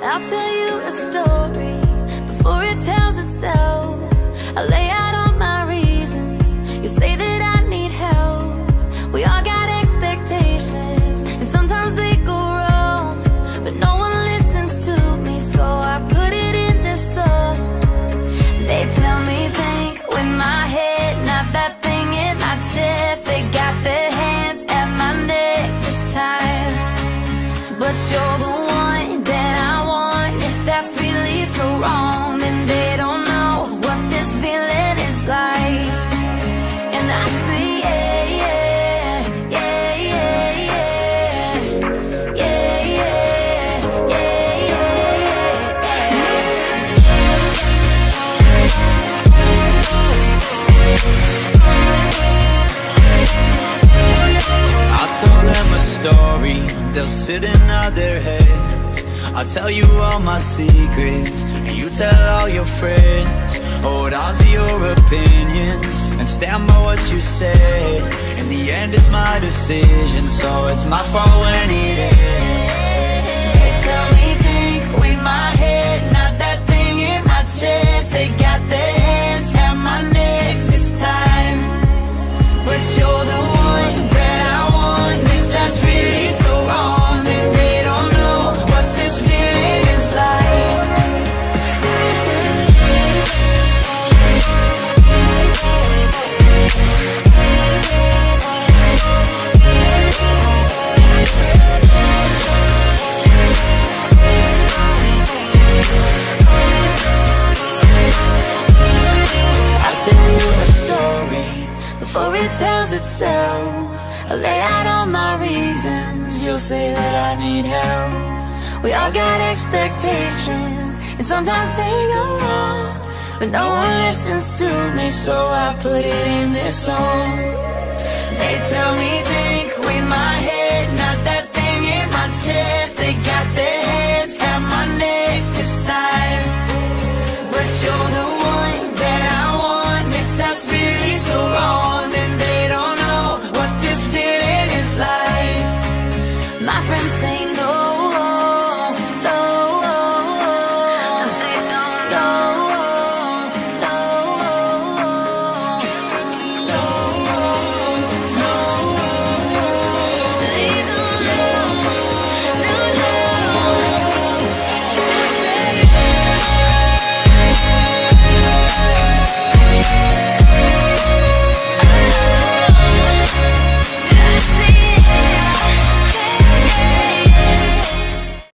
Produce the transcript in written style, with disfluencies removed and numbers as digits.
I'll tell you a story before it tells itself. I lay out all my reasons. You say that I need help. We all got expectations, and sometimes they go wrong, but no one listens to me, so I put it in this song. They tell me think with my head, not that thing in my chest. They got their hands at my neck this time, but you're the one that I want. If that's really so wrong, then they don't know what this feeling is like. And I say yeah, yeah, yeah, yeah, yeah, yeah, yeah, yeah. I'll tell them a story, they'll sit and nod their heads. I'll tell you all my secrets, and you tell all your friends. Hold on to your opinions, and stand by what you said. In the end it's my decision, so it's my fault when it ends. They tell me think with my head, not that thing in my chest. They got their hands at my neck this time, but you're the one that I want. If that's really so wrong, then they don't know what this feeling is like. I'll tell you a story before it tells itself. I lay out all my reasons. You'll say that I need help. We all got expectations, and sometimes they go wrong, but no one listens to me, so I put it in this song. They tell me